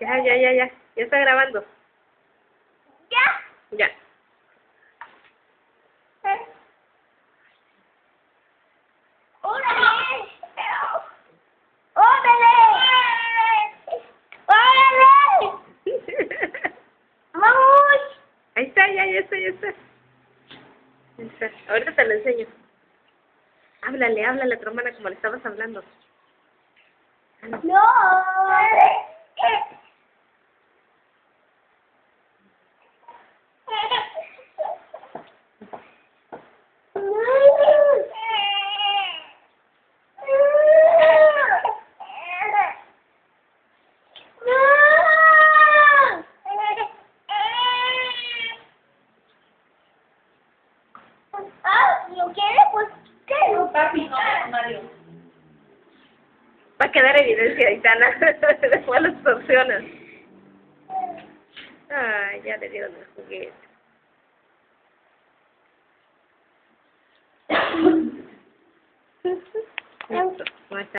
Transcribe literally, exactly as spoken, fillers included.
Ya, ya, ya, ya. Ya está grabando. ¿Ya? Ya. ¡Órale! ¡Órale! ¡Órale! ¡Vamos! Ahí está, ya, ya está, ya está. Ahí está. Ahorita te lo enseño. Háblale, háblale a tu hermana como le estabas hablando. ¡No! Ah, ¿lo quiere? Pues, ¿qué? No, papi, no, Mario. Va a quedar evidencia, Aitana. Después las opciones. Ay, ya le dieron el juguete. Listo. Ahí está.